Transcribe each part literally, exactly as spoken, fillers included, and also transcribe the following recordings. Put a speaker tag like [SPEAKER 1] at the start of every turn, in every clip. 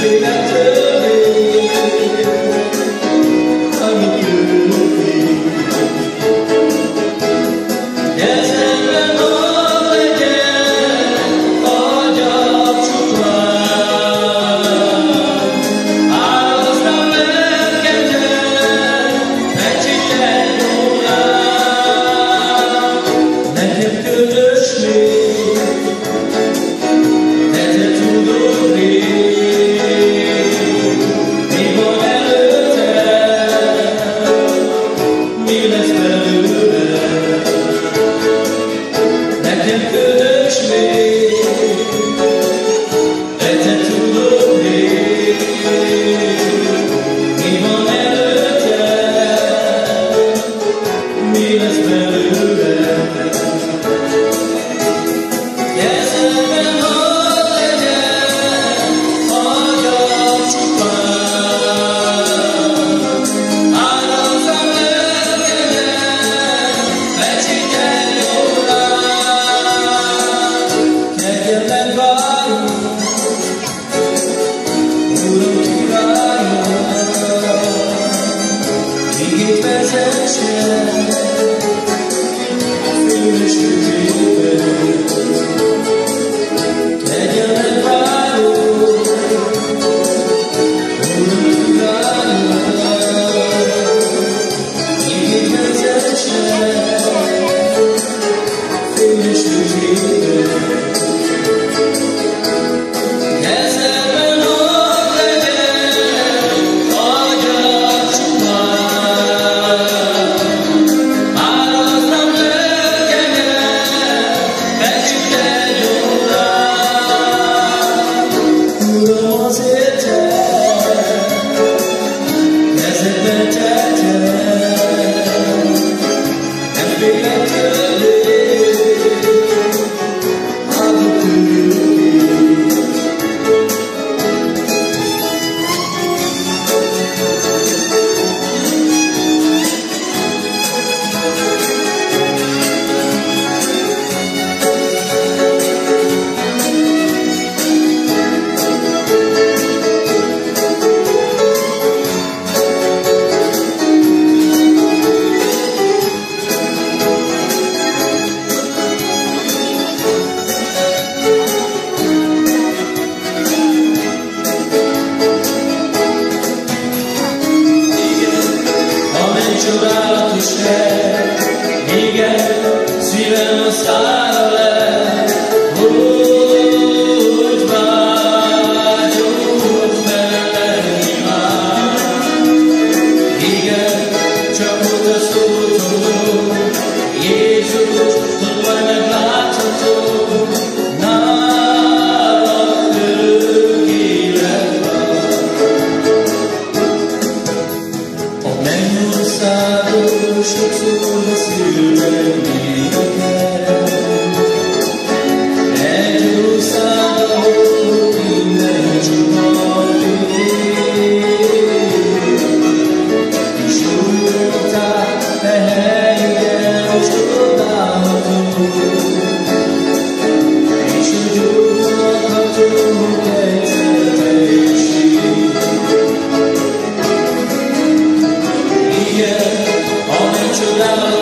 [SPEAKER 1] Love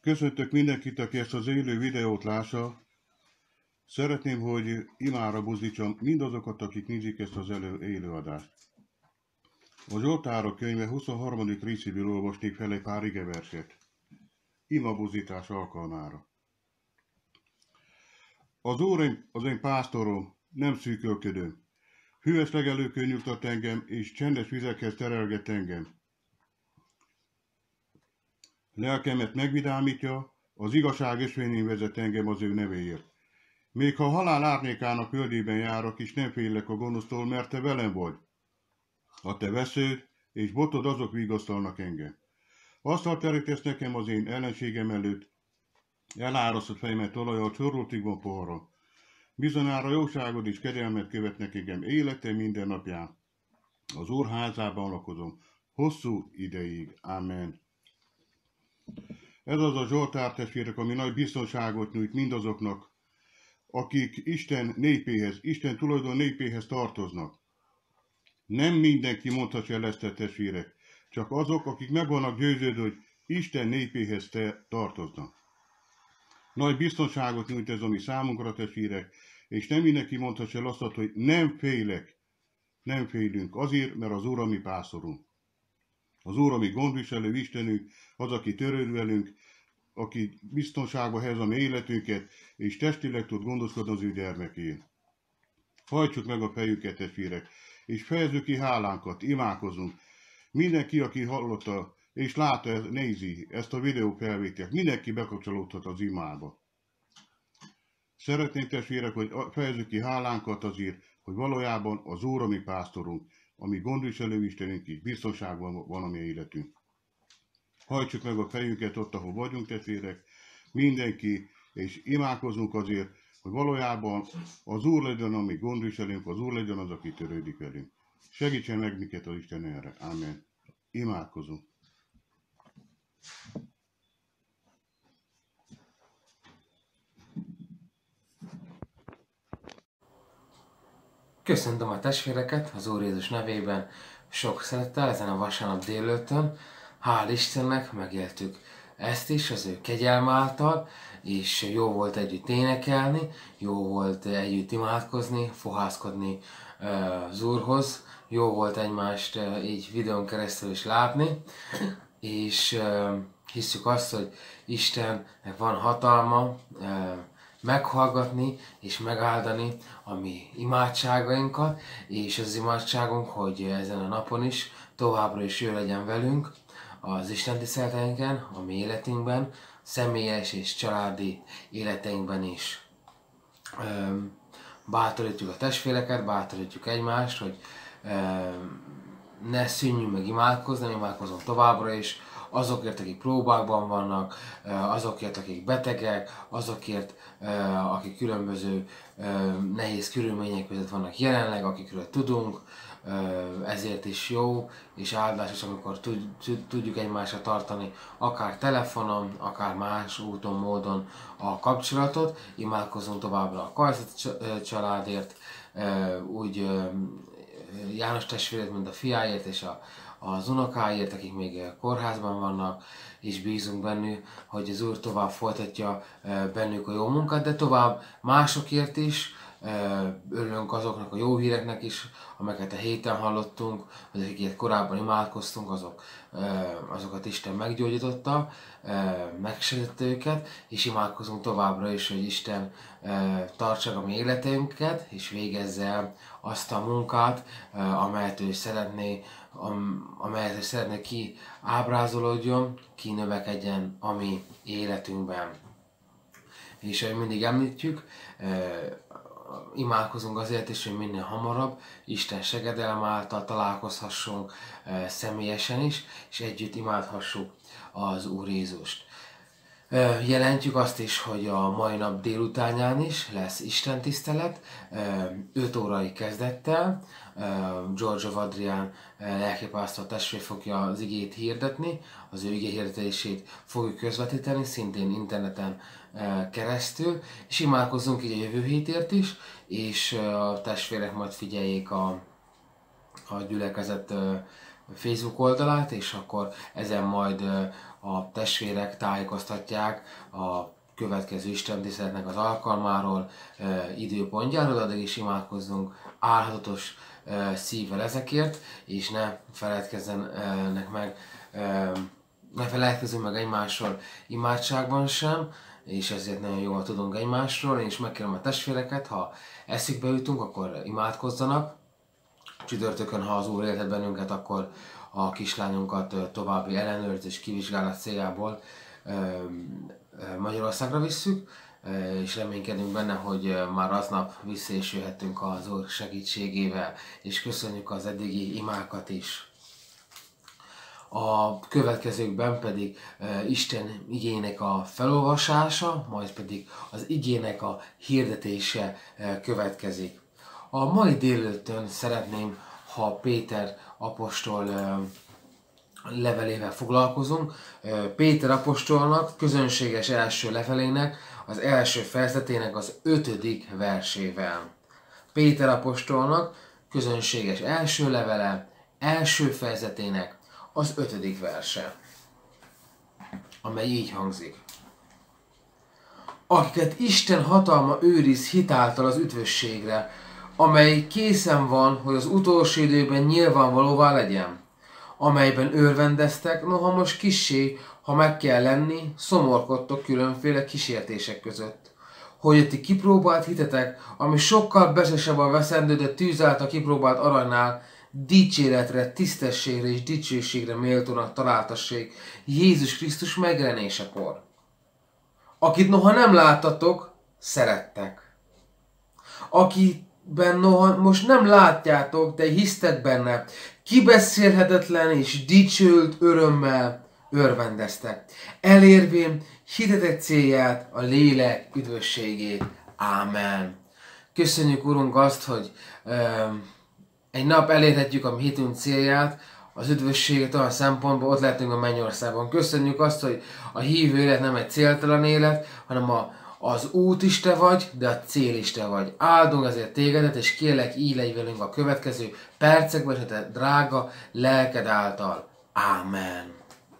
[SPEAKER 1] Köszöntök mindenkit, aki ezt az élő videót lássa. Szeretném, hogy imára buzdítsam mindazokat, akik nézik ezt az elő, élőadást. A Zsoltárok könyve huszonharmadik részéből olvasnék fel egy pár igeverset. Ima buzdítás alkalmára. Az Úr az én pásztorom, nem szűkölködöm. Hűvös legelőkön nyugtat engem, és csendes vizekhez terelget engem. Lelkemet megvidámítja, az igazság ösvényén vezet engem az ő nevéért. Még ha halál árnyékának földében járok, és nem félek a gonosztól, mert te velem vagy. A te vesződ és botod azok vigasztalnak engem. Asztalt terítesz nekem az én ellenségem előtt, elárasztott fejemet olajjal, csoroltig van poharam. Bizonyára jóságod és kegyelmet követnek engem életem minden napján. Az Úr házában lakozom, hosszú ideig. Amen. Ez az a Zsoltár, testvérek, ami nagy biztonságot nyújt mindazoknak, akik Isten népéhez, Isten tulajdon népéhez tartoznak. Nem mindenki mondhatja ezt, a testvérek, csak azok, akik meg vannak győződve, hogy Isten népéhez te tartoznak. Nagy biztonságot nyújt ez, ami számunkra, testvérek, és nem mindenki mondhatja azt, hogy nem félek, nem félünk, azért, mert az Úr a mi pásztorunk. Az Úr a mi gondviselő Istenünk, az, aki törőd velünk, aki biztonságba helyez a mi életünket, és testileg tud gondoskodni az ő gyermekén. Hajtsuk meg a fejünket, testvérek, és fejezzük ki hálánkat, imádkozunk. Mindenki, aki hallotta és látta, nézi ezt a videó felvételt, mindenki bekapcsolódhat az imába. Szeretném, testvérek, hogy fejezzük ki hálánkat azért, hogy valójában az Úr a mi pásztorunk, ami gondviselő Istenünk is, biztonságban van a mi életünk. Hajtsuk meg a fejünket ott, ahol vagyunk, testvérek, mindenki, és imádkozunk azért, hogy valójában az Úr legyen a mi gondviselőnk, az Úr legyen az, aki törődik velünk. Segítsen meg minket az Isten erre. Amen. Imádkozunk.
[SPEAKER 2] Köszöntöm a testvéreket az Úr Jézus nevében, sok szeretettel ezen a vasárnap délelőttön. Hál' Istennek megéltük ezt is az ő kegyelme által, és jó volt együtt énekelni, jó volt együtt imádkozni, fohászkodni az Úrhoz, jó volt egymást így videón keresztül is látni, és hisszük azt, hogy Istennek van hatalma meghallgatni és megáldani a mi imádságainkat, és az imádságunk, hogy ezen a napon is továbbra is ő legyen velünk az Isten tiszteleteinken, a mi életünkben, személyes és családi életeinkben is. Bátorítjuk a testvéreket, bátorítjuk egymást, hogy ne szűnjünk meg imádkozni, imádkozunk továbbra is, azokért, akik próbákban vannak, azokért, akik betegek, azokért, akik különböző nehéz körülmények között vannak jelenleg, akikről tudunk, ezért is jó és áldásos, amikor tudjuk egymásra tartani, akár telefonon, akár más úton, módon a kapcsolatot. Imádkozunk továbbra a Karszat családért, úgy János testvérét, mint a fiáért és a, az unokáért, akik még kórházban vannak, és bízunk bennük, hogy az Úr tovább folytatja bennük a jó munkát, de tovább másokért is. Örülünk azoknak a jó híreknek is, amelyeket a héten hallottunk, akikért korábban imádkoztunk, azok, azokat Isten meggyógyította, megsegítette őket, és imádkozunk továbbra is, hogy Isten tartsa a mi életünket, és végezze el azt a munkát, amelyet ő szeretné, amelyet ő szeretné ki ábrázolódjon, ki növekedjen a mi életünkben. És ahogy mindig említjük, imádkozunk azért is, hogy minél hamarabb Isten segedelme által találkozhassunk személyesen is, és együtt imádhassuk az Úr Jézust. Jelentjük azt is, hogy a mai nap délutánján is lesz Isten tisztelet, öt órai kezdettel. George Adrián lelkipásztor testvér fogja az igét hirdetni, az ő ige hirdetését fogjuk közvetíteni, szintén interneten keresztül, és imádkozzunk így a jövő hétért is, és a testvérek majd figyeljék a, a gyülekezet Facebook oldalát, és akkor ezen majd a testvérek tájékoztatják a következő istentiszteletnek az alkalmáról, időpontjáról, addig is imádkozzunk álhatatos szívvel ezekért, és ne feledkezzenek meg, ne feledkezzünk meg egymásról imádságban sem, és ezért nagyon jól tudunk egymásról. Én is megkérem a testvéreket, ha eszükbe jutunk, akkor imádkozzanak. Csütörtökön, ha az Úr éltet bennünket, akkor a kislányunkat további ellenőrzés kivizsgálat céljából Magyarországra visszük, és reménykedünk benne, hogy már aznap vissza is jöhetünk az Úr segítségével, és köszönjük az eddigi imákat is. A következőkben pedig uh, Isten igének a felolvasása, majd pedig az igének a hirdetése uh, következik. A mai délelőttön szeretném, ha Péter apostol uh, levelével foglalkozunk. Uh, Péter apostolnak közönséges első levelének az első fejezetének az ötödik versével. Péter apostolnak közönséges első levele első fejezetének az ötödik verse, amely így hangzik. Akiket Isten hatalma őriz hitáltal az üdvösségre, amely készen van, hogy az utolsó időben nyilvánvalóvá legyen, amelyben örvendeztek, noha most kissé, ha meg kell lenni, szomorkodtok különféle kísértések között. Hogy ti kipróbált hitetek, ami sokkal besesebb a veszendő, de tűz által kipróbált aranynál, dicséretre, tisztességre és dicsőségre méltónak találtassék Jézus Krisztus megjelenésekor. Akit noha nem láttatok, szerettek. Akiben noha most nem látjátok, de hisztek benne, kibeszélhetetlen és dicsőült örömmel örvendeztek, elérvén hitetek célját, a lélek üdvösségét. Ámen. Köszönjük, Urunk, azt, hogy um, egy nap elérhetjük a mi hitünk célját, az üdvösséget olyan szempontból, ott lehetünk a mennyországban. Köszönjük azt, hogy a hívő élet nem egy céltalan élet, hanem a, az út is te vagy, de a cél is te vagy. Áldunk ezért tégedet, és kérlek, így legy velünk a következő percekben, és a te drága lelked által. Ámen.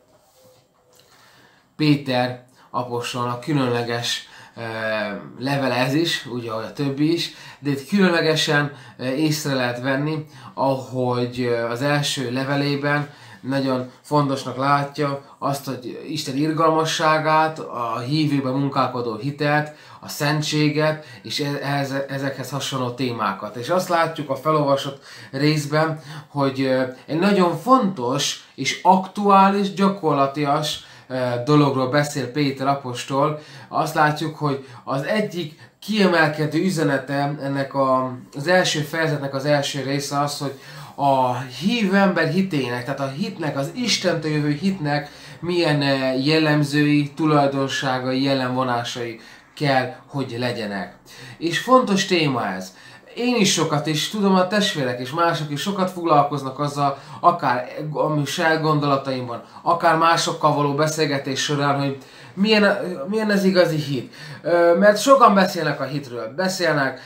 [SPEAKER 2] Péter apostolnak különleges levele ez is, úgy ahogy a többi is, de itt különlegesen észre lehet venni, ahogy az első levelében nagyon fontosnak látja azt, hogy Isten irgalmasságát, a hívőben munkálkodó hitelt, a szentséget, és ehhez, ezekhez hasonló témákat. És azt látjuk a felolvasott részben, hogy egy nagyon fontos és aktuális, gyakorlatias dologról beszél Péter apostol. Azt látjuk, hogy az egyik kiemelkedő üzenete ennek a, az első fejezetnek az első része az, hogy a hívő ember hitének, tehát a hitnek, az Istentől jövő hitnek milyen jellemzői, tulajdonságai, jellemvonásai kell, hogy legyenek. És fontos téma ez. Én is sokat, és tudom, a testvérek és mások is sokat foglalkoznak azzal, akár ami saját gondolataimban, akár másokkal való beszélgetés során, hogy milyen, milyen ez igazi hit. Mert sokan beszélnek a hitről, beszélnek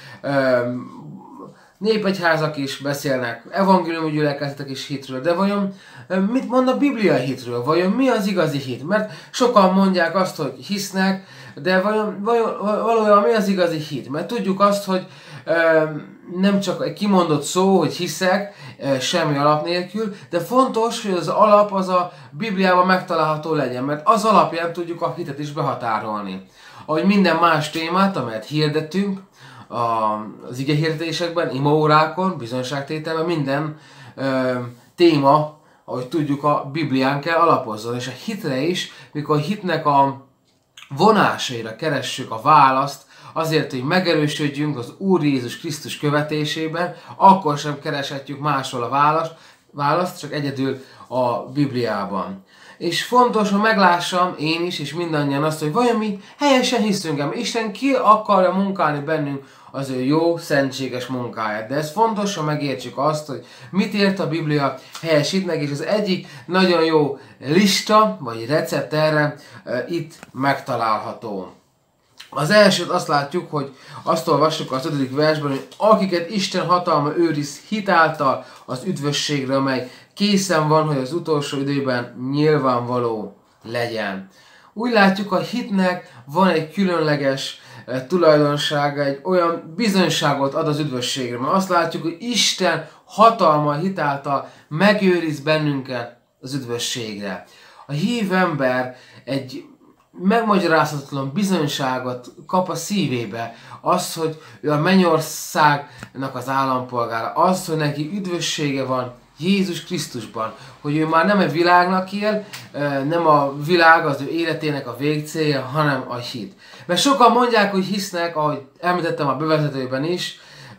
[SPEAKER 2] népegyházak is, beszélnek evangéliumi gyülekezetek is hitről, de vajon mit mond a Biblia hitről? Vajon mi az igazi hit? Mert sokan mondják azt, hogy hisznek, de vajon, vajon valójában mi az igazi hit? Mert tudjuk azt, hogy nem csak egy kimondott szó, hogy hiszek, semmi alap nélkül, de fontos, hogy az alap az a Bibliában megtalálható legyen, mert az alapján tudjuk a hitet is behatárolni. Ahogy minden más témát, amelyet hirdetünk, az igehirdetésekben, imaórákon, bizonyságtételben, minden ö, téma, ahogy tudjuk, a Biblián kell alapozzon. És a hitre is, mikor a hitnek a vonásaira keressük a választ, azért, hogy megerősödjünk az Úr Jézus Krisztus követésében, akkor sem kereshetjük máshol a választ, választ, csak egyedül a Bibliában. És fontos, hogy meglássam én is, és mindannyian azt, hogy vajon mi helyesen hiszünk-e, Isten ki akarja munkálni bennünk az ő jó, szentséges munkáját. De ez fontos, hogy megértsük azt, hogy mit ért a Biblia helyes hitnek, és az egyik nagyon jó lista, vagy recept erre e, itt megtalálható. Az elsőt azt látjuk, hogy azt olvassuk az ötödik versben, hogy akiket Isten hatalma őriz hitáltal az üdvösségre, amely készen van, hogy az utolsó időben nyilvánvaló legyen. Úgy látjuk, a hitnek van egy különleges eh, tulajdonsága, egy olyan bizonyságot ad az üdvösségre. Mert azt látjuk, hogy Isten hatalma hitáltal megőriz bennünket az üdvösségre. A hív ember egy megmagyarázhatatlan bizonyságot kap a szívébe, az, hogy ő a mennyországnak az állampolgára, az, hogy neki üdvössége van Jézus Krisztusban, hogy ő már nem a világnak él, nem a világ az ő életének a végcélja, hanem a hit. Mert sokan mondják, hogy hisznek, ahogy említettem a bevezetőben is,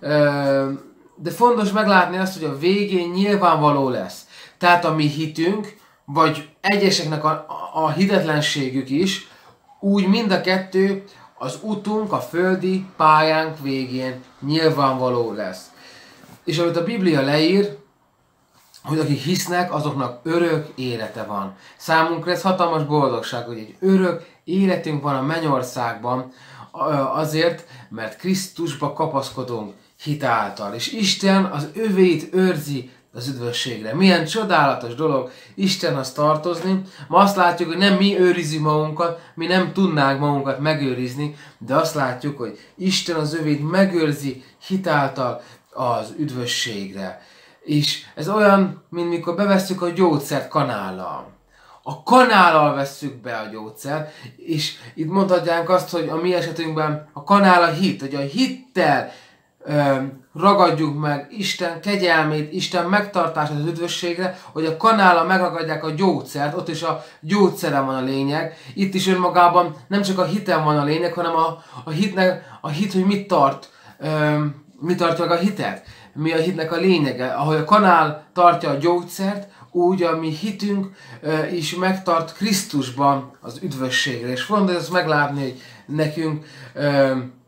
[SPEAKER 2] de fontos meglátni azt, hogy a végén nyilvánvaló lesz. Tehát a mi hitünk, vagy egyeseknek a, a hitetlenségük is, úgy mind a kettő az utunk, a földi pályánk végén nyilvánvaló lesz. És amit a Biblia leír, hogy akik hisznek, azoknak örök élete van. Számunkra ez hatalmas boldogság, hogy egy örök életünk van a mennyországban, azért, mert Krisztusba kapaszkodunk hitáltal. És Isten az övéit őrzi az üdvösségre. Milyen csodálatos dolog Istenhez tartozni. Ma azt látjuk, hogy nem mi őrizzük magunkat, mi nem tudnánk magunkat megőrizni, de azt látjuk, hogy Isten az övét megőrzi hitáltal az üdvösségre. És ez olyan, mint mikor bevesszük a gyógyszert kanállal. A kanállal vesszük be a gyógyszert, és itt mondhatják azt, hogy a mi esetünkben a kanál a hit, hogy a hittel ö, ragadjuk meg Isten kegyelmét, Isten megtartását az üdvösségre, hogy a kanállal megragadják a gyógyszert, ott is a gyógyszeren van a lényeg. Itt is önmagában nem csak a hiten van a lényeg, hanem a, a, hitnek, a hit, hogy mit tart, ö, mit tartja meg a hitet. Mi a hitnek a lényege. Ahogy a kanál tartja a gyógyszert, úgy a mi hitünk uh, is megtart Krisztusban az üdvösségre. És fontos ezt meglátni, hogy nekünk uh,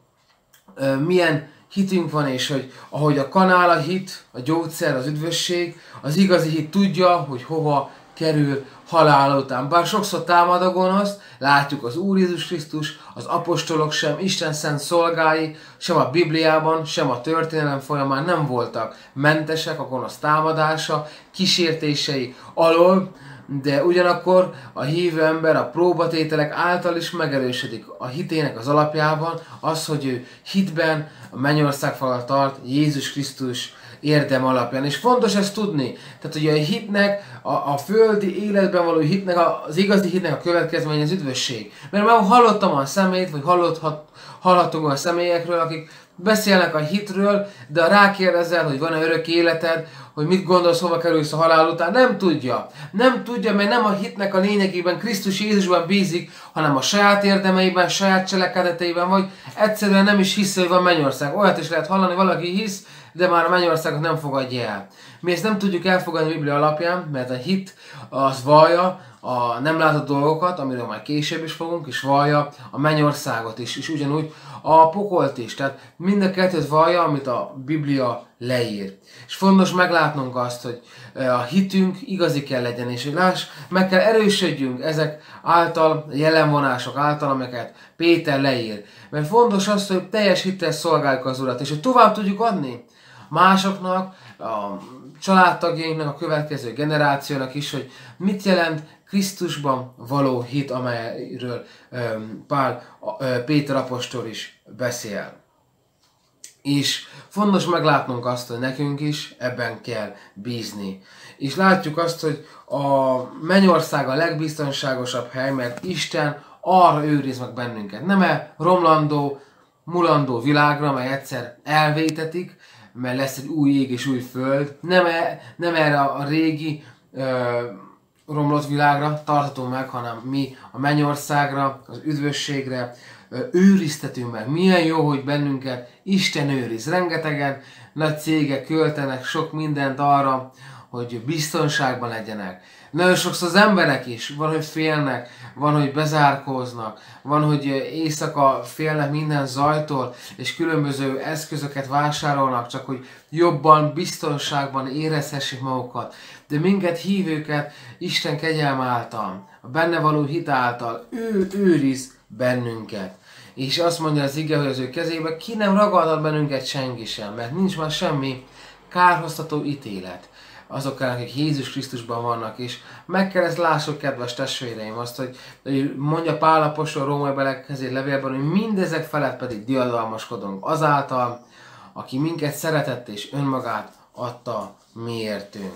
[SPEAKER 2] uh, milyen hitünk van, és hogy ahogy a kanál a hit, a gyógyszer, az üdvösség, az igazi hit tudja, hogy hova kerül halál után. Bár sokszor támad a gonosz, látjuk az Úr Jézus Krisztus, az apostolok sem, Isten szent szolgái, sem a Bibliában, sem a történelem folyamán nem voltak mentesek a gonosz támadása, kísértései alól, de ugyanakkor a hívő ember a próbatételek által is megerősödik a hitének az alapjában, az, hogy ő hitben a mennyország falal tart Jézus Krisztus érdem alapján. És fontos ezt tudni. Tehát ugye a hitnek, a, a földi életben való hitnek, az igazi hitnek a következménye az üdvösség. Mert már hallottam a szemét, vagy hallott, hallhatunk a személyekről, akik beszélnek a hitről, de ha rákérdezel, hogy van-e örök életed, hogy mit gondolsz, hova kerülsz a halál után, nem tudja. Nem tudja, mert nem a hitnek a lényegében Krisztus Jézusban bízik, hanem a saját érdemeiben, saját cselekedeteiben, vagy egyszerűen nem is hisz, hogy van mennyország. Olyat is lehet hallani, valaki hisz, de már a mennyországot nem fogadja el. Mi ezt nem tudjuk elfogadni a Biblia alapján, mert a hit az vallja a nem látott dolgokat, amiről majd később is fogunk, és vallja a mennyországot is, és ugyanúgy a pokolt is. Tehát mind a kettőt vallja, amit a Biblia leír. És fontos meglátnunk azt, hogy a hitünk igazi kell legyen, és hogy láss, meg kell erősödjünk ezek által, jelenvonások által, amiket Péter leír. Mert fontos az, hogy teljes hittel szolgáljuk az Urat, és hogy tovább tudjuk adni másoknak, a családtagjainknak, a következő generációnak is, hogy mit jelent Krisztusban való hit, amelyről Pál, Péter apostol is beszél. És fontos meglátnunk azt, hogy nekünk is ebben kell bízni. És látjuk azt, hogy a mennyország a legbiztonságosabb hely, mert Isten arra őriz meg bennünket. Nem e romlandó, mulandó világra, mely egyszer elvétetik, mert lesz egy új ég és új föld. Nem, e, nem erre a régi ö, romlott világra tarthatunk meg, hanem mi a mennyországra, az üdvösségre ö, őriztetünk meg. Milyen jó, hogy bennünket Isten őriz. Rengetegen nagy cégek költenek sok mindent arra, hogy biztonságban legyenek. Nagyon sokszor az emberek is, van, hogy félnek, van, hogy bezárkóznak, van, hogy éjszaka félnek minden zajtól, és különböző eszközöket vásárolnak, csak hogy jobban, biztonságban érezhessék magukat. De minket hívőket Isten kegyelme által, a benne való hit által, ő őriz bennünket. És azt mondja az ige, hogy az ő kezébe ki nem ragadhat bennünket senki sem, mert nincs már semmi kárhoztató ítélet azoknak, akik Jézus Krisztusban vannak, és meg kell ezt lássuk, kedves testvéreim, azt, hogy mondja Pál apostol római belekezét levélben, hogy mindezek felett pedig diadalmaskodunk azáltal, aki minket szeretett és önmagát adta miértünk.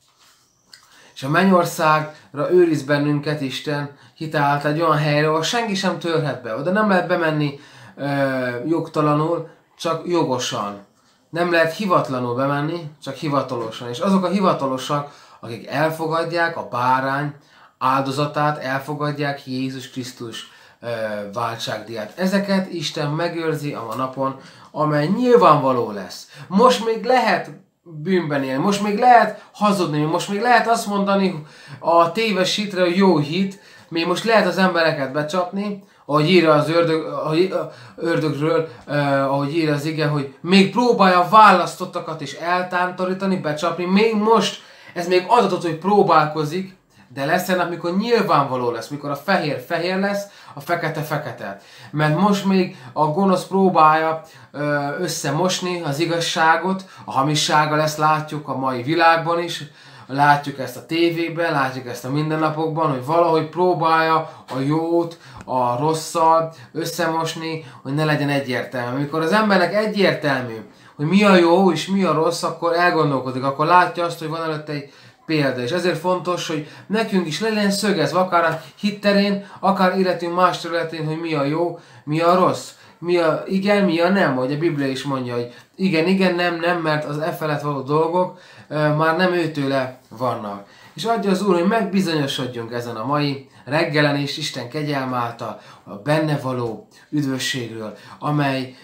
[SPEAKER 2] És a mennyországra őriz bennünket Isten hitáltal egy olyan helyre, ahol senki sem törhet be. Oda nem lehet bemenni ö, jogtalanul, csak jogosan. Nem lehet hivatlanul bemenni, csak hivatalosan. És azok a hivatalosak, akik elfogadják a bárány áldozatát, elfogadják Jézus Krisztus ö, váltságdíját. Ezeket Isten megőrzi a napon, amely nyilvánvaló lesz. Most még lehet bűnben élni, most még lehet hazudni, most még lehet azt mondani a téves hitre, a jó hit, még most lehet az embereket becsapni, ahogy írja az ördög, ahogy, ördögről, eh, ahogy írja az ige, hogy még próbálja a választottakat is eltántorítani, becsapni, még most ez még adatot, hogy próbálkozik, de lesz egy nap, mikor nyilvánvaló lesz, mikor a fehér fehér lesz, a fekete fekete. Mert most még a gonosz próbálja ö, összemosni az igazságot, a hamissággal, ezt látjuk a mai világban is, látjuk ezt a tévében, látjuk ezt a mindennapokban, hogy valahogy próbálja a jót a rosszal összemosni, hogy ne legyen egyértelmű. Amikor az embernek egyértelmű, hogy mi a jó és mi a rossz, akkor elgondolkodik, akkor látja azt, hogy van előtte egy példa. És ezért fontos, hogy nekünk is legyen szögezve, akár a hit terén, akár életünk más területén, hogy mi a jó, mi a rossz. Mi a igen, mi a nem, hogy a Biblia is mondja, hogy igen, igen, nem, nem, mert az e felett való dolgok e, már nem őtőle vannak. És adja az Úr, hogy megbizonyosodjunk ezen a mai reggelen is Isten kegyelme által a benne való üdvösségről, amely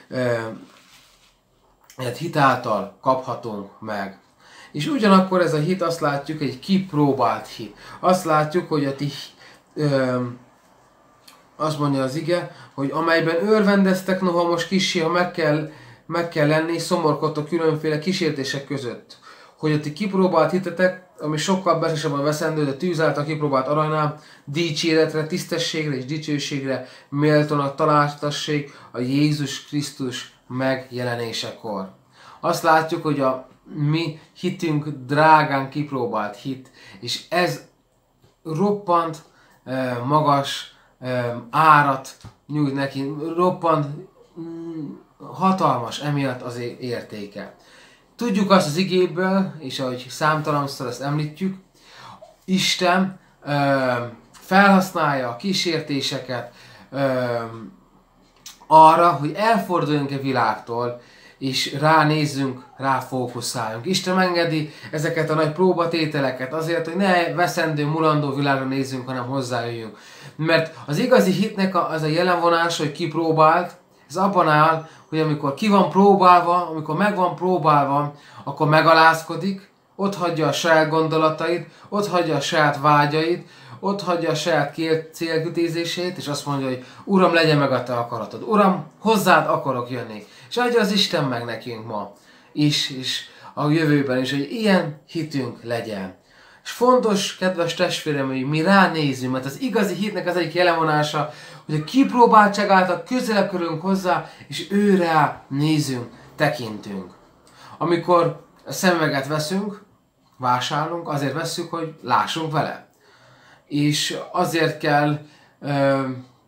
[SPEAKER 2] e, hit által kaphatunk meg. És ugyanakkor ez a hit, azt látjuk, egy kipróbált hit. Azt látjuk, hogy a ti, ö, azt mondja az ige, hogy amelyben örvendeztek, noha most kissé, ha meg kell, meg kell lenni, szomorkodtok különféle kísértések között. Hogy a ti kipróbált hitetek, ami sokkal beszesebben veszendő, de tűz által kipróbált aranynál, dicséretre, tisztességre és dicsőségre méltónak találtassék a Jézus Krisztus megjelenésekor. Azt látjuk, hogy a mi hitünk drágán kipróbált hit, és ez roppant eh, magas eh, árat nyújt neki, roppant mm, hatalmas emiatt az értéke. Tudjuk azt az igéből, és ahogy számtalanszor ezt említjük, Isten eh, felhasználja a kísértéseket eh, arra, hogy elforduljunk a világtól, és ránézzünk, ráfókuszáljunk. Isten engedi ezeket a nagy próbatételeket azért, hogy ne veszendő, mulandó világra nézzünk, hanem hozzájöjjünk. Mert az igazi hitnek az a jelenvonás, hogy kipróbált, ez abban áll, hogy amikor ki van próbálva, amikor meg van próbálva, akkor megalázkodik, ott hagyja a saját gondolatait, ott hagyja a saját vágyait, ott hagyja a saját célkütézését, és azt mondja, hogy Uram, legyen meg a te akaratod. Uram, hozzád akarok jönni. És adja az Isten meg nekünk ma is, és a jövőben is, hogy ilyen hitünk legyen. És fontos, kedves testvérem, hogy mi ránézzünk, mert az igazi hitnek az egyik jelenvonása, hogy a kipróbáltság által közelebb kerülünk hozzá, és őre nézünk, tekintünk. Amikor a szemüveget veszünk, vásárolunk, azért vesszük, hogy lássunk vele. És azért kell ö,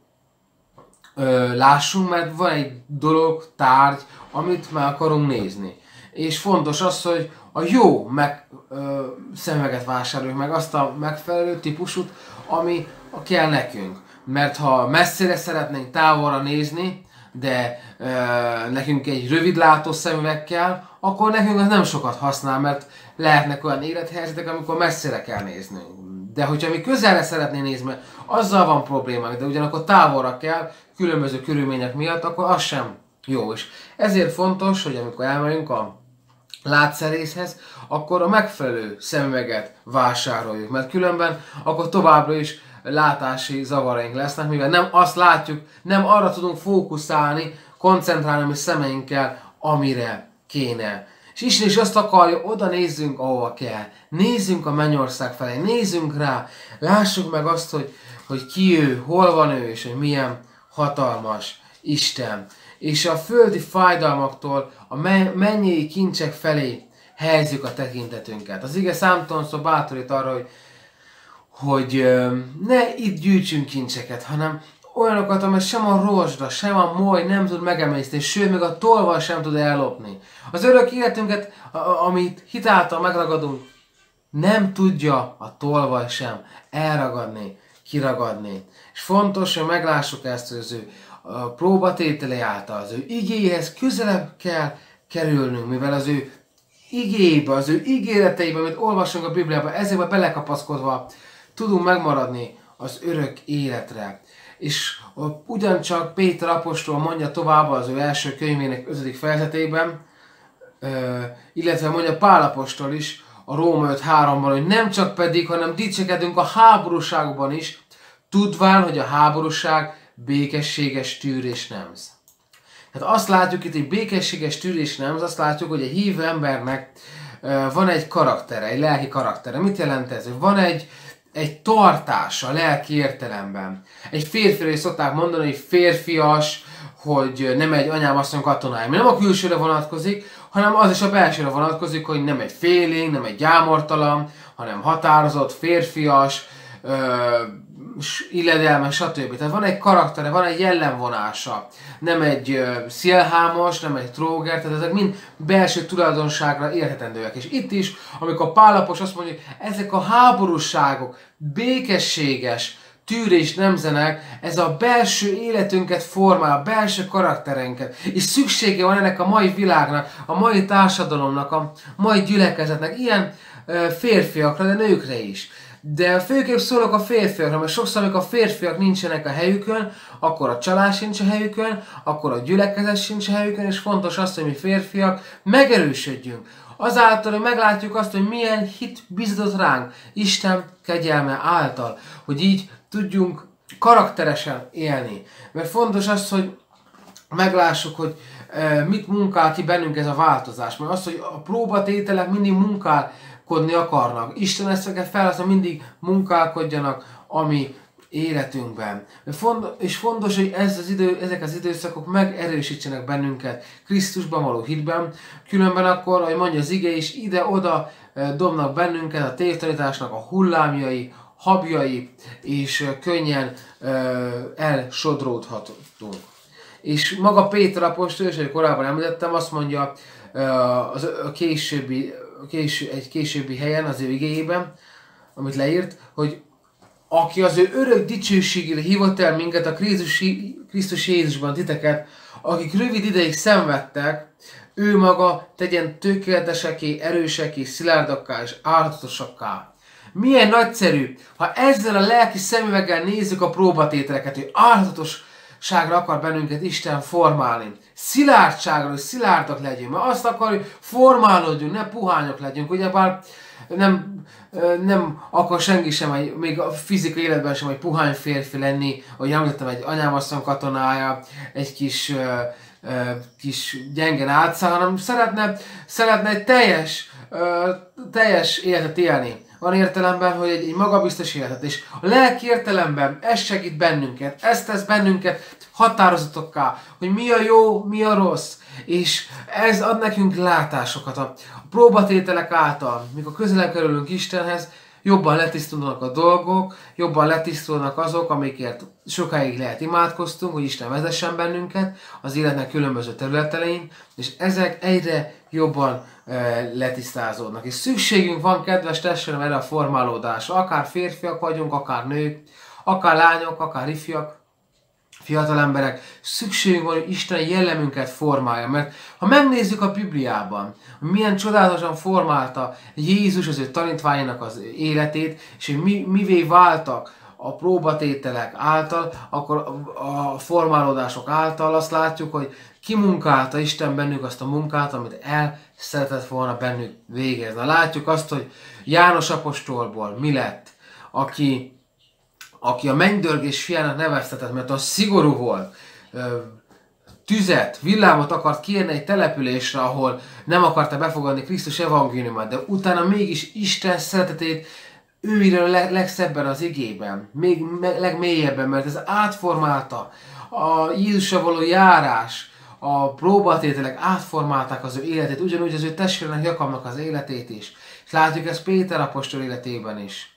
[SPEAKER 2] ö, lássunk, mert van egy dolog, tárgy, amit meg akarunk nézni. És fontos az, hogy a jó meg, ö, szemüveget vásároljuk meg, azt a megfelelő típusút, ami kell nekünk. Mert ha messzire szeretnénk távolra nézni, de ö, nekünk egy rövidlátó szemüveg kell, akkor nekünk az nem sokat használ, mert lehetnek olyan élethelyzetek, amikor messzire kell néznünk. De hogyha mi közelre szeretnénk nézni, mert azzal van problémánk, de ugyanakkor távolra kell, különböző körülmények miatt, akkor az sem jó is. Ezért fontos, hogy amikor elmegyünk a látszerészhez, akkor a megfelelő szemüveget vásároljuk, mert különben akkor továbbra is látási zavaraink lesznek, mivel nem azt látjuk, nem arra tudunk fókuszálni, koncentrálni a mi szemeinkkel, amire kéne. És Isten is azt akarja, oda nézzünk, ahova kell. Nézzünk a mennyország felé, nézzünk rá, lássuk meg azt, hogy, hogy ki ő, hol van ő, és hogy milyen hatalmas. Isten, és a földi fájdalmaktól a mennyei kincsek felé helyezzük a tekintetünket. Az ige számtalanszor bátorít arra, hogy, hogy ne itt gyűjtsünk kincseket, hanem olyanokat, amely sem a rozsda, sem a moly nem tud megemészteni, sőt, még a tolvaj sem tud ellopni. Az örök életünket, amit hitáltal megragadunk, nem tudja a tolvaj sem elragadni, kiragadni. És fontos, hogy meglássuk ezt, hogy az ő próbatétele által, az ő igéhez közelebb kell kerülnünk, mivel az ő igébe, az ő ígéreteibe, amit olvasunk a Bibliában, ezekbe belekapaszkodva tudunk megmaradni az örök életre. És ugyancsak Péter apostol mondja tovább az ő első könyvének ötödik fejezetében, illetve mondja Pál apostol is a Róma öt háromban, hogy nem csak pedig, hanem dicsekedünk a háborúságban is, tudván, hogy a háborúság békességes tűrés nemz. Tehát azt látjuk itt, hogy békességes tűrés nemz, azt látjuk, hogy a hívő embernek van egy karaktere, egy lelki karaktere. Mit jelent ez? Van egy, egy tartása a lelki értelemben. Egy férfira is szokták mondani, hogy férfias, hogy nem egy anyám asszony katonája. Nem a külsőre vonatkozik, hanem az is a belsőre vonatkozik, hogy nem egy félénk, nem egy gyámortalan, hanem határozott, férfias, illedelmes, stb. Tehát van egy karaktere, van egy jellemvonása. Nem egy uh, szélhámos, nem egy tróger, tehát ezek mind belső tulajdonságra érthetendőek. És itt is, amikor Pál apostol azt mondja, hogy ezek a háborúságok, békességes, tűrés nemzenek, ez a belső életünket formál, a belső karakterenket. És szüksége van ennek a mai világnak, a mai társadalomnak, a mai gyülekezetnek, ilyen uh, férfiakra, de nőkre is. De főképp szólok a férfiakra, mert sokszor, amikor a férfiak nincsenek a helyükön, akkor a család sincs a helyükön, akkor a gyülekezet sincs a helyükön, és fontos az, hogy mi férfiak megerősödjünk. Azáltal, hogy meglátjuk azt, hogy milyen hit bíztatott ránk Isten kegyelme által, hogy így tudjunk karakteresen élni. Mert fontos az, hogy meglássuk, hogy e, mit munkál ki bennünk ez a változás. Mert az, hogy a próbatételek mindig munkálkodni akarnak. Isten ezeket felhasznál, mindig munkálkodjanak a mi életünkben. És fontos, hogy ez az idő, ezek az időszakok megerősítsenek bennünket Krisztusban való hitben, különben akkor, ahogy mondja az ige is, ide-oda dobnak bennünket a tévtanításnak a hullámjai, habjai, és könnyen elsodródhatunk. És maga Péter apostol, és ahogy korábban említettem, azt mondja az a későbbi, késő, egy későbbi helyen az ő igéjében, amit leírt, hogy aki az ő örök dicsőségére hívott el minket a Krisztus, Krisztus Jézusban titeket, akik rövid ideig szenvedtek, ő maga tegyen tökéleteseké, erőseké, szilárdakká és áldatosakká. Milyen nagyszerű, ha ezzel a lelki szemüveggel nézzük a próbatételeket, hogy áldatosságra akar bennünket Isten formálni. Szilárdságra, hogy szilárdak legyünk, mert azt akar, hogy formálódjunk, ne puhányok legyünk, ugyebár nem, nem akar senki sem, még a fizikai életben sem egy puhány férfi lenni, ahogy említettem, egy anyámasszony katonája, egy kis, kis gyengen átszáll, hanem szeretne, szeretne egy teljes, teljes életet élni. Van értelemben, hogy egy, egy magabiztos életet, és a lelki értelemben ez segít bennünket, ez tesz bennünket határozatokká, hogy mi a jó, mi a rossz, és ez ad nekünk látásokat a, a próbatételek által, mikor közelebb kerülünk Istenhez, jobban letisztulnak a dolgok, jobban letisztulnak azok, amikért sokáig lehet imádkoztunk, hogy Isten vezessen bennünket az életnek különböző területein, és ezek egyre jobban e, letisztázódnak. És szükségünk van, kedves testvérem, erre a formálódásra. Akár férfiak vagyunk, akár nők, akár lányok, akár ifjak, fiatal emberek, szükségünk van, hogy Isten jellemünket formálja, mert ha megnézzük a Bibliában, milyen csodálatosan formálta Jézus az ő tanítványának az életét, és hogy mi, mivé váltak a próbatételek által, akkor a formálódások által azt látjuk, hogy kimunkálta Isten bennük azt a munkát, amit el szeretett volna bennük végezni. Látjuk azt, hogy János apostolból mi lett, aki aki a mennydörgés fiának neveztetett, mert az szigorú volt, tüzet, villámot akart kérni egy településre, ahol nem akarta befogadni Krisztus evangéliumát, de utána mégis Isten szeretetét ő írja a legszebben az igében, még legmélyebben, mert ez átformálta a Jézusra való járás, a próbatételek átformálták az ő életét, ugyanúgy az ő testvérének Jakabnak az életét is. És látjuk ezt Péter apostol életében is.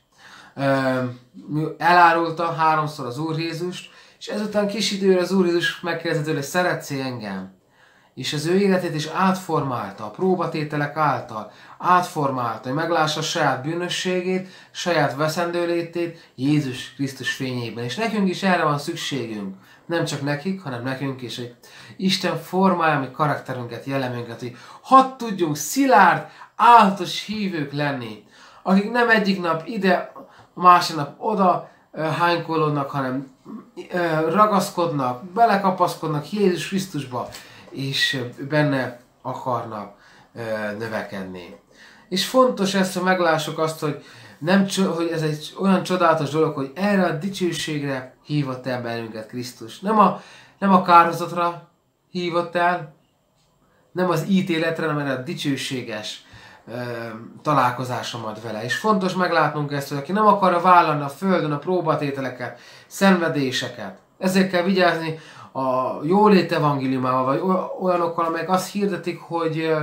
[SPEAKER 2] Elárulta háromszor az Úr Jézust, és ezután kis időre az Úr Jézus megkérdezett tőle, szeretsz engem? És az ő életét is átformálta, a próbatételek által átformálta, hogy meglássa a saját bűnösségét, saját veszendő létét Jézus Krisztus fényében. És nekünk is erre van szükségünk. Nem csak nekik, hanem nekünk is, hogy Isten formálja mi karakterünket, jellemünket, hogy hadd tudjunk szilárd, állatos hívők lenni, akik nem egyik nap ide, a másik nap oda hánykolódnak, hanem ragaszkodnak, belekapaszkodnak Jézus Krisztusba, és benne akarnak növekedni. És fontos ezt, hogy meglássuk azt, hogy, nem, hogy ez egy olyan csodálatos dolog, hogy erre a dicsőségre hívott el bennünket Krisztus. Nem a, nem a kárhozatra hívott el, nem az ítéletre, hanem erre a dicsőséges uh, találkozásomat vele. És fontos meglátnunk ezt, hogy aki nem akarja vállalni a földön a próbatételeket, szenvedéseket, ezért kell vigyázni a jólét evangéliumával, vagy olyanokkal, amelyek azt hirdetik, hogy uh,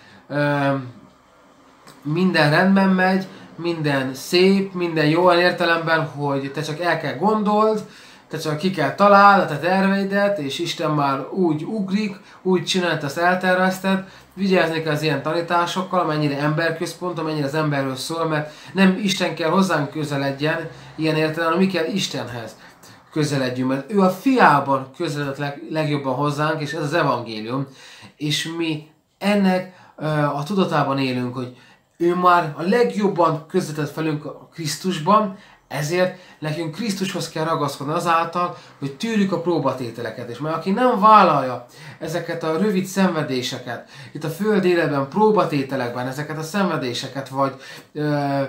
[SPEAKER 2] uh, minden rendben megy, minden szép, minden jó olyan értelemben, hogy te csak el kell gondold, te csak ki kell találd a te terveidet, és Isten már úgy ugrik, úgy csinálta, azt eltervezted. Vigyázni kell az ilyen tanításokkal, amennyire emberközpont, amennyire az emberről szól, mert nem Isten kell hozzánk közeledjen, ilyen értelemben, mi kell Istenhez közeledjünk, mert ő a fiában közeledett leg, legjobban hozzánk, és ez az evangélium, és mi ennek uh, a tudatában élünk, hogy ő már a legjobban közvetett felünk a Krisztusban, ezért nekünk Krisztushoz kell ragaszkodni azáltal, hogy tűrjük a próbatételeket. És mert aki nem vállalja ezeket a rövid szenvedéseket, itt a föld életben, próbatételekben ezeket a szenvedéseket, vagy ö,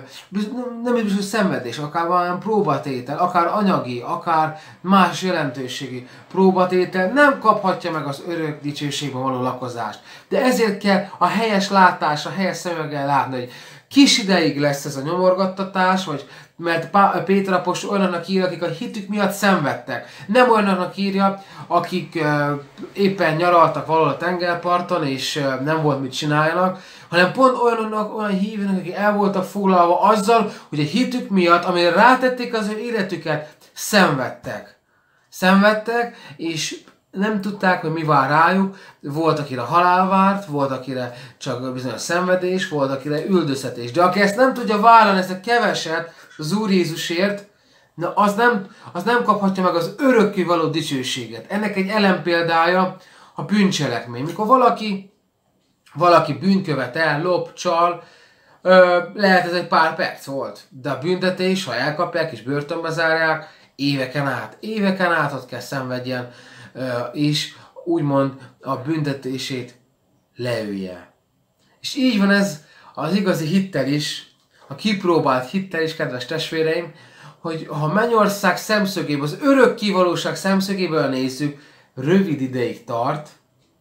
[SPEAKER 2] nem is biztos szenvedés, akár valamilyen próbatétel, akár anyagi, akár más jelentőségi próbatétel, nem kaphatja meg az örök dicsőségben való lakozást. De ezért kell a helyes látás, a helyes szemüveggel látni, hogy kis ideig lesz ez a nyomorgattatás, vagy mert Péter apostol olyanoknak írja, akik a hitük miatt szenvedtek. Nem olyanoknak írja, akik uh, éppen nyaraltak valahol a tengerparton, és uh, nem volt mit csináljanak, hanem pont olyanoknak, olyan hívőnek, akik el voltak foglalva azzal, hogy a hitük miatt, amire rátették az ő életüket, szenvedtek. Szenvedtek, és nem tudták, hogy mi vár rájuk, volt, akire halál várt, volt, akire csak bizonyos szenvedés, volt, akire üldöztetés. De aki ezt nem tudja vállalni, ezt a keveset az Úr Jézusért, na az nem, az nem kaphatja meg az örökké való dicsőséget. Ennek egy ellenpéldája a bűncselekmény. Mikor valaki, valaki bűnkövet el, lop, csal, ö, lehet ez egy pár perc volt, de a büntetés, ha elkapják és börtönbe zárják, éveken át, éveken át ott kell szenvedjen, és úgymond a büntetését leülje. És így van ez az igazi hittel is, a kipróbált hittel is, kedves testvéreim, hogy ha a mennyország szemszögéből, az örökké valóság szemszögéből nézzük, rövid ideig tart,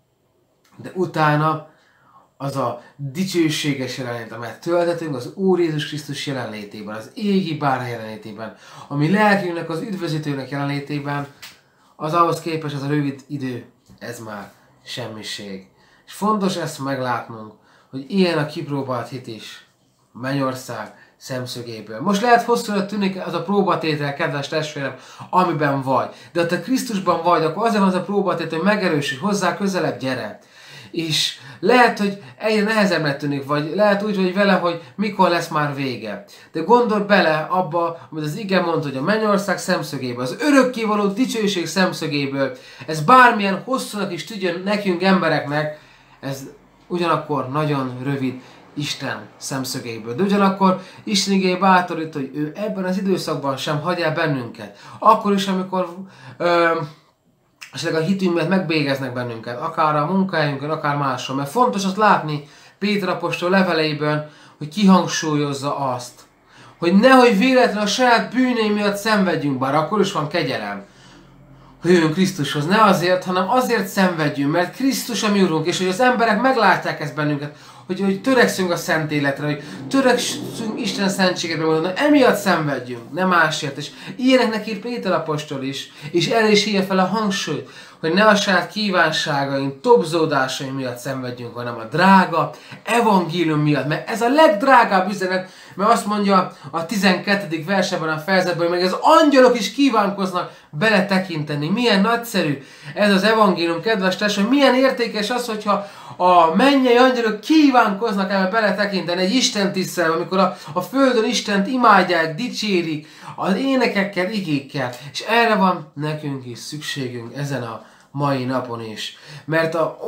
[SPEAKER 2] de utána az a dicsőséges jelenlét, amelyet töltetünk az Úr Jézus Krisztus jelenlétében, az égi bárhely jelenlétében, ami lelkünknek, az üdvözítőnek jelenlétében, az ahhoz képest az a rövid idő, ez már semmiség. És fontos ezt meglátnunk, hogy ilyen a kipróbált hit is, a mennyország szemszögéből. Most lehet hosszúra tűnik az a próbatétel, kedves testvérem, amiben vagy. De ha te Krisztusban vagy, akkor azért van az a próbatétel, hogy megerősíts, hozzá közelebb gyere. És lehet, hogy egyre nehezemnek tűnik, vagy lehet úgy vagy vele, hogy mikor lesz már vége. De gondolj bele abba, amit az ige mond, hogy a mennyország szemszögéből, az örökkévaló dicsőség szemszögéből, ez bármilyen hosszúnak is tudjon nekünk embereknek, ez ugyanakkor nagyon rövid Isten szemszögéből. De ugyanakkor Isten igéje bátorít, hogy ő ebben az időszakban sem hagy el bennünket. Akkor is, amikor ö, esetleg a hitünkben megbélyegeznek bennünket, akár a munkájunkon, akár máshol. Mert fontos azt látni Péter apostol leveleiben, hogy kihangsúlyozza azt, hogy nehogy véletlenül a saját bűnei miatt szenvedjünk, bár akkor is van kegyelem, hogy jöjjünk Krisztushoz. Ne azért, hanem azért szenvedjünk, mert Krisztus a mi Urunk, és hogy az emberek meglátják ezt bennünket, hogy, hogy törekszünk a szent életre, hogy törekszünk Isten szentségedre mondani, emiatt szenvedjünk, nem másért. És ilyeneknek írt Péter apostol is, és el is írja fel a hangsúlyt, hogy ne a saját kívánságaink, tobzódásaink miatt szenvedjünk, hanem a drága evangélium miatt. Mert ez a legdrágább üzenet, mert azt mondja a tizenkettedik versében a fejezetben, hogy meg az angyalok is kívánkoznak beletekinteni. Milyen nagyszerű ez az evangélium, kedves testvér, milyen értékes az, hogyha a mennyei angyalok kívánkoznak ebbe beletekinteni egy Isten tisztelve, amikor a, a földön Istent imádják, dicsérik, az énekekkel, igékkel. És erre van nekünk is szükségünk ezen a mai napon is. Mert a,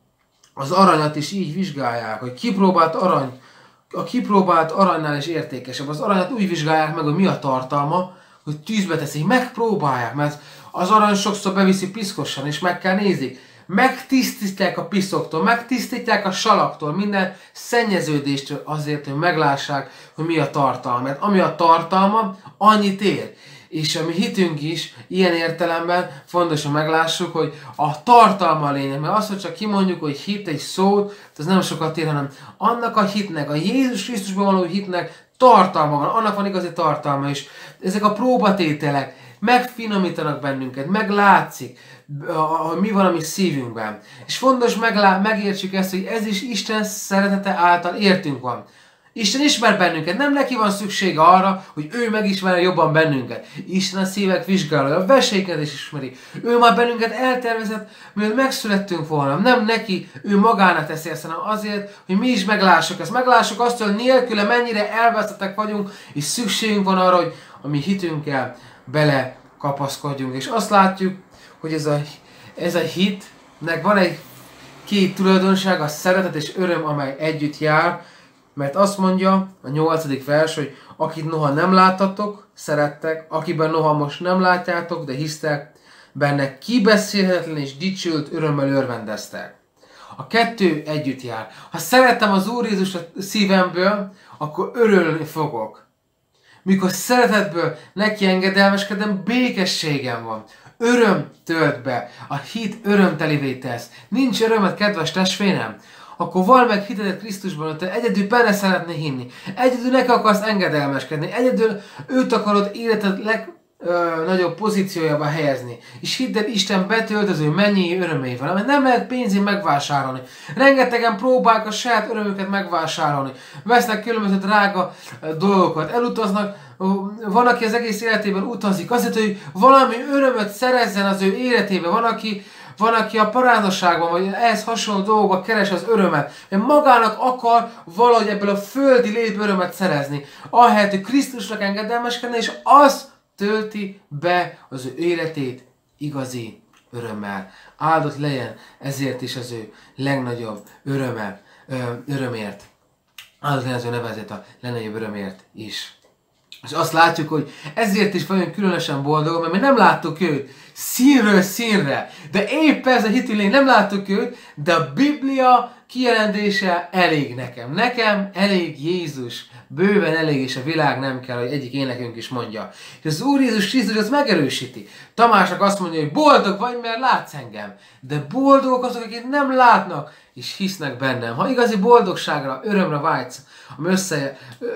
[SPEAKER 2] az aranyat is így vizsgálják, hogy kipróbált arany, a kipróbált aranynál is értékesebb. Az aranyat úgy vizsgálják meg, hogy mi a tartalma, hogy tűzbe teszik, megpróbálják, mert az arany sokszor beviszi piszkosan, és meg kell nézik. Megtisztítják a piszoktól, megtisztítják a salaktól, minden szennyeződéstől azért, hogy meglássák, hogy mi a tartalma. Mert ami a tartalma, annyit ér. És a mi hitünk is ilyen értelemben fontos, hogy meglássuk, hogy a tartalma a lényeg. Mert az, hogy csak kimondjuk, hogy hit egy szót, az nem sokat ér, hanem annak a hitnek, a Jézus Krisztusban való hitnek tartalma van, annak van igazi tartalma is. Ezek a próbatételek megfinomítanak bennünket, meglátszik, hogy mi van a mi szívünkben. És fontos meglá- megértsük ezt, hogy ez is Isten szeretete által értünk van. Isten ismer bennünket, nem neki van szüksége arra, hogy ő megismerje jobban bennünket. Isten a szívek vizsgálója, a veséket is ismeri. Ő már bennünket eltervezett, mielőtt megszülettünk volna. Nem neki, ő magának teszi ezt, hanem azért, hogy mi is meglássuk ezt. Meglássuk azt, hogy nélküle mennyire elvesztettek vagyunk, és szükségünk van arra, hogy a mi hitünkkel bele kapaszkodjunk. És azt látjuk, hogy ez a, ez a hitnek van egy két tulajdonság, a szeretet és öröm, amely együtt jár, mert azt mondja a nyolcadik vers, hogy akit noha nem láttatok, szerettek, akiben noha most nem látjátok, de hisztek, benne kibeszélhetetlen és dicsőült örömmel örvendeztek. A kettő együtt jár. Ha szeretem az Úr Jézust a szívemből, akkor örülni fogok. Mikor szeretetből neki engedelmeskedem, békességem van. Öröm tölt be. A hit örömtelivé tesz. Nincs örömet, kedves testvérem? Akkor vall meg hitedet Krisztusban, hogy te egyedül benne szeretnél hinni. Egyedül neki akarsz engedelmeskedni. Egyedül őt akarod életed legnagyobb pozíciójába helyezni. És hidd el, Isten betöltöző mennyi örömével, amit nem lehet pénzén megvásárolni. Rengetegen próbálják a saját örömüket megvásárolni. Vesznek különböző drága dolgokat, elutaznak. Van, aki az egész életében utazik, azért, hogy valami örömöt szerezzen az ő életében. Van, aki Van, aki a parázdaságban, vagy ehhez hasonló dolgokban keres az örömet, mert magának akar valahogy ebből a földi létből örömet szerezni. Ahelyett, hogy Krisztusnak engedelmeskedne, és az tölti be az ő életét igazi örömmel. Áldott legyen ezért is az ő legnagyobb öröme, ö, örömért. Áldott legyen az ő nevezét a legnagyobb örömért is. És azt látjuk, hogy ezért is vagyunk különösen boldogok, mert mi nem láttuk őt színről színre. De épp ez a hitű lény, nem láttuk őt, de a Biblia kijelentése elég nekem. Nekem elég Jézus, bőven elég, és a világ nem kell, hogy egyik énekünk is mondja. És az Úr Jézus Krisztus azt megerősíti. Tamásnak azt mondja, hogy boldog vagy, mert látsz engem. De boldogok azok, akik nem látnak, és hisznek bennem. Ha igazi boldogságra, örömre vágysz, ami össze,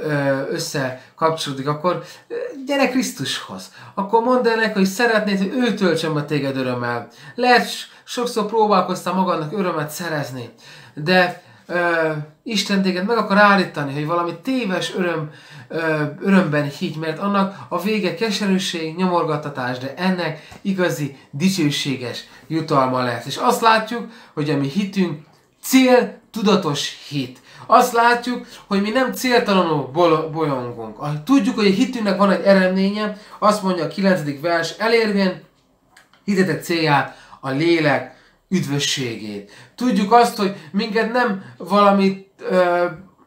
[SPEAKER 2] össze kapcsolódik, akkor gyere Krisztushoz. Akkor mondd el neki, hogy szeretnéd, hogy ő töltsön be téged örömmel. Lehet, sokszor próbálkoztál magadnak örömet szerezni, de ö, Isten téged meg akar állítani, hogy valami téves öröm, ö, örömben higgy, mert annak a vége keserűség, nyomorgattatás, de ennek igazi, dicsőséges jutalma lesz. És azt látjuk, hogy a mi hitünk céltudatos hit. Azt látjuk, hogy mi nem céltalanul bolyongunk. Tudjuk, hogy a hitünknek van egy eredménye, azt mondja a kilencedik vers, elérvén hitetek célját, a lélek üdvösségét. Tudjuk azt, hogy minket nem valami ö,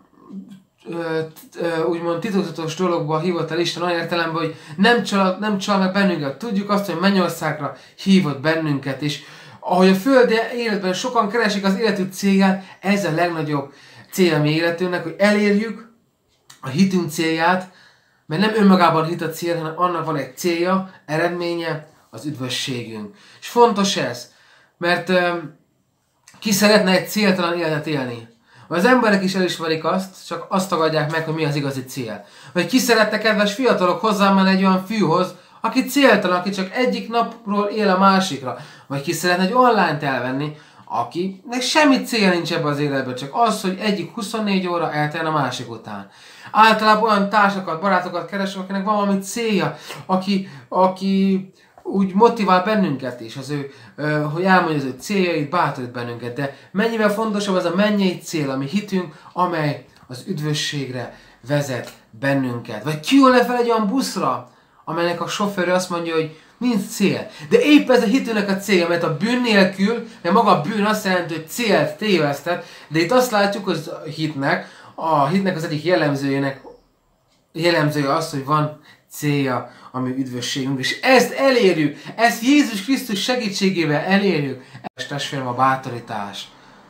[SPEAKER 2] ö, ö, úgymond titokzatos dologba hívott el Isten olyan értelemben, hogy nem csal, nem csal meg bennünket. Tudjuk azt, hogy mennyországra hívott bennünket, és ahogy a földi életben sokan keresik az életük célját, ez a legnagyobb cél a mi életünknek, hogy elérjük a hitünk célját, mert nem önmagában hit a cél, hanem annak van egy célja, eredménye, az üdvösségünk. És fontos ez, mert um, ki szeretne egy céltalan életet élni? Az emberek is elismerik azt, csak azt tagadják meg, hogy mi az igazi cél. Vagy ki szeretne, kedves fiatalok, hozzám menni egy olyan fiúhoz, aki céltalan, aki csak egyik napról él a másikra. Vagy ki szeretne egy online-t elvenni, akinek semmi célja nincs ebbe az életben, csak az, hogy egyik huszonnégy óra elteljen a másik után. Általában olyan társakat, barátokat keresünk, akinek van valami célja, aki, aki úgy motivál bennünket is, az ő, hogy elmondja az ő céljait, bátorít bennünket, de mennyivel fontosabb az a mennyei cél, ami hitünk, amely az üdvösségre vezet bennünket. Vagy kiül fel egy olyan buszra, amelynek a sofőr azt mondja, hogy nincs cél. De épp ez a hitünknek a célja, mert a bűn nélkül, mert maga a bűn azt jelenti, hogy célt tévesztett, de itt azt látjuk, hogy a hitnek, a hitnek az egyik jellemzőjének, jellemzője az, hogy van célja, ami üdvösségünk, és ezt elérjük, ezt Jézus Krisztus segítségével elérjük. Ez testvérem a bátorítás.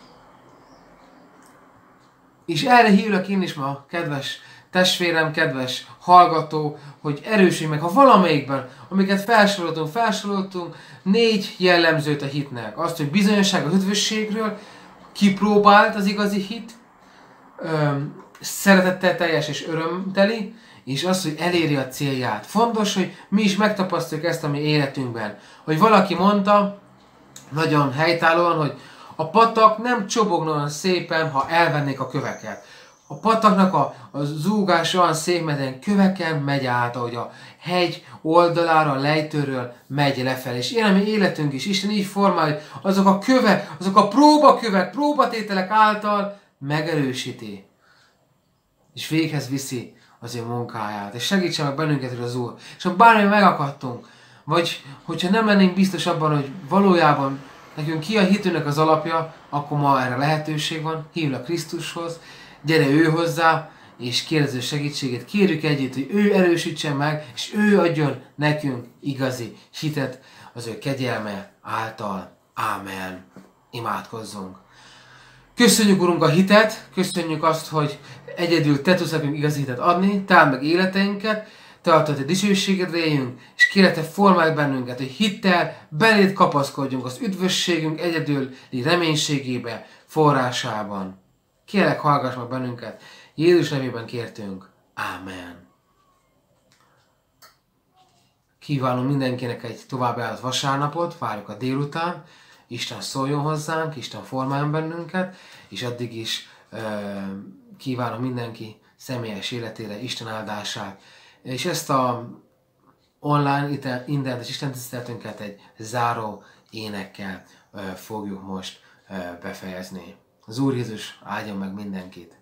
[SPEAKER 2] És erre hívlak én is ma, kedves testvérem, kedves hallgató, hogy erősülj meg, ha valamelyikben, amiket felsoroltunk, felsoroltunk négy jellemzőt a hitnek. Azt, hogy bizonyosság a üdvösségről, kipróbált az igazi hit, öm, szeretettel teljes és örömteli, és az, hogy eléri a célját. Fontos, hogy mi is megtapasztaljuk ezt a mi életünkben. Hogy valaki mondta, nagyon helytállóan, hogy a patak nem csobogna olyan szépen, ha elvennék a köveket. A pataknak a, a zúgás olyan szép, mert köveken megy át, ahogy a hegy oldalára, a lejtőről megy lefelé. És ilyen a mi életünk is. Isten így formálja, azok a kövek, azok a próbakövek, próbatételek által megerősíti. És véghez viszi az ő munkáját. És segítsen meg bennünket az Úr. És ha bármi megakadtunk, vagy hogyha nem lennénk biztos abban, hogy valójában nekünk ki a hitünknek az alapja, akkor ma erre lehetőség van. Hívlak Krisztushoz, gyere ő hozzá, és kérdezz ő segítségét. Kérjük együtt, hogy ő erősítsen meg, és ő adjon nekünk igazi hitet az ő kegyelme által. Ámen. Imádkozzunk. Köszönjük, Urunk, a hitet, köszönjük azt, hogy egyedül Te tudsz nekünk igazi hitet adni, táld meg életeinket, Te adtad, hogy dicsőségedre éljünk, és kérlek, Te formálj bennünket, hogy hittel beléd kapaszkodjunk az üdvösségünk egyedüli reménységébe, forrásában. Kérlek, hallgass meg bennünket, Jézus nevében kértünk. Ámen. Kívánom mindenkinek egy további áldott vasárnapot, várjuk a délután, Isten szóljon hozzánk, Isten formáljon bennünket, és addig is uh, kívánom mindenki személyes életére Isten áldását. És ezt a online internetes istentiszteletünket egy záró énekkel uh, fogjuk most uh, befejezni. Az Úr Jézus áldjon meg mindenkit!